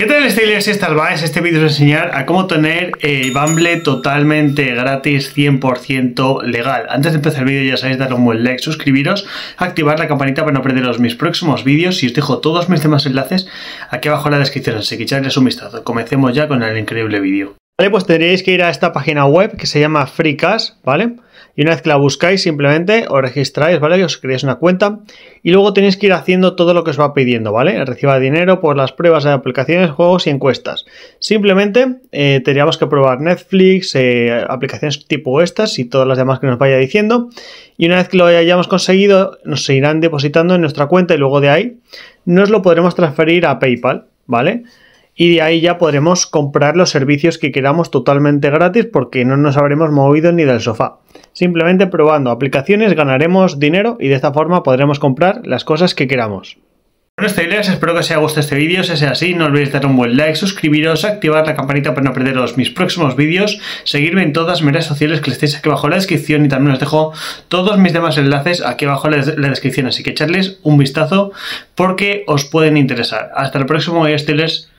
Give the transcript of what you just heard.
¿Qué tal, Steelers? Este Albaes. Este vídeo es enseñar a cómo tener Bumble totalmente gratis, 100% legal. Antes de empezar el vídeo ya sabéis, darle un buen like, suscribiros, activar la campanita para no perderos mis próximos vídeos y os dejo todos mis demás enlaces aquí abajo en la descripción, así que echarles un vistazo. Comencemos ya con el increíble vídeo. Vale, pues tendréis que ir a esta página web que se llama FreeCash, ¿vale? Y una vez que la buscáis, simplemente os registráis, ¿vale? Que os creáis una cuenta y luego tenéis que ir haciendo todo lo que os va pidiendo, ¿vale? Reciba dinero por las pruebas de aplicaciones, juegos y encuestas. Simplemente tendríamos que probar Netflix, aplicaciones tipo estas y todas las demás que nos vaya diciendo. Y una vez que lo hayamos conseguido, nos irán depositando en nuestra cuenta y luego de ahí nos lo podremos transferir a PayPal, ¿vale? Y de ahí ya podremos comprar los servicios que queramos totalmente gratis porque no nos habremos movido ni del sofá. Simplemente probando aplicaciones ganaremos dinero y de esta forma podremos comprar las cosas que queramos. Bueno, Steelers, espero que os haya gustado este vídeo. Si es así, no olvidéis dar un buen like, suscribiros, activar la campanita para no perderos mis próximos vídeos, seguirme en todas mis redes sociales que les estáis aquí abajo en la descripción y también os dejo todos mis demás enlaces aquí abajo en la descripción, así que echarles un vistazo porque os pueden interesar. Hasta el próximo vídeo, Steelers.